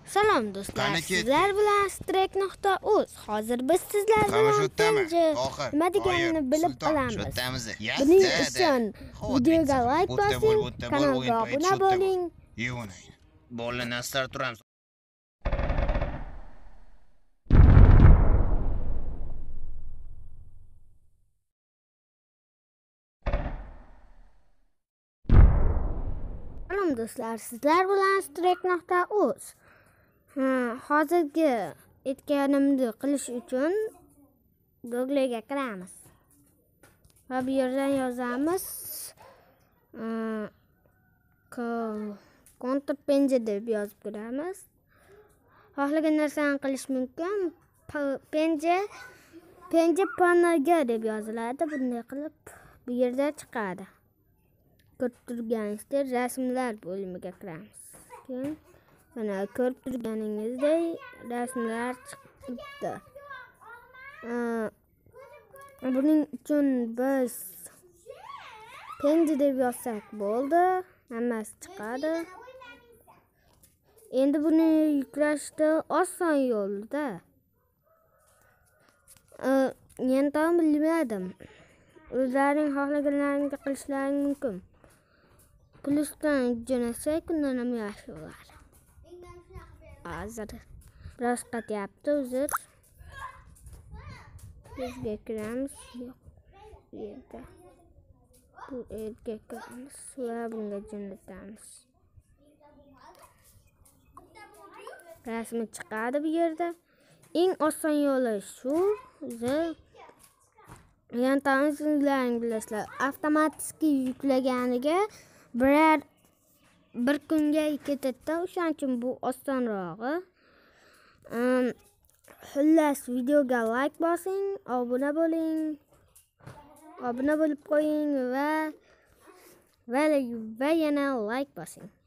Salom do'stlar, sizlar bilan strek.uz. Hozir biz sizlar bilan tenji nima deganini bilib olamiz. Buning uchun videoga like bosing, kanalga obuna bo'ling. Bolani astar turamiz. Salom do'stlar, sizlar bilan strek.uz. Hozirgi aytganimni qilish uchun Google'ga kiramiz. Va bu yerdan yozamiz kontur penja deb yozib ko'ramiz. Xohlagan narsani qilish mumkin. Penja panaga deb yoziladi. Bunday qilib bu yerda chiqadi. Ko'rib turganingizdek rasmlar bo'limiga kiramiz. Keyin mana ko'rib turganingizdek rasmlar chiqibdi. Buning uchun biz penja deb yozsak bo'ldi. Hammasi chiqadi. Endi buni yuklashda oson yo'lda. Men bilmadim. O'zlaring xohlaganlaringga qilishlaring mumkin. Plusdan jo'nasak undan ham yaxshi bo'ladi. Hozir biroz qatyapti, uzr. Bizga kiramiz. Yo'q. Bu yerda. Bu yerga kiramiz va bunga jo'natamiz. Rasmi chiqadi bu yerda. Eng oson yo'li shu. Yantamni sizlaring bilasizlar. Avtomatik yuklaganiga bir kunga ketadi. O'shaning uchun bu osonrog'i. Xullas videoga like bosing, obuna bo'ling. Obuna bo'lib qo'ying va yana like bosing.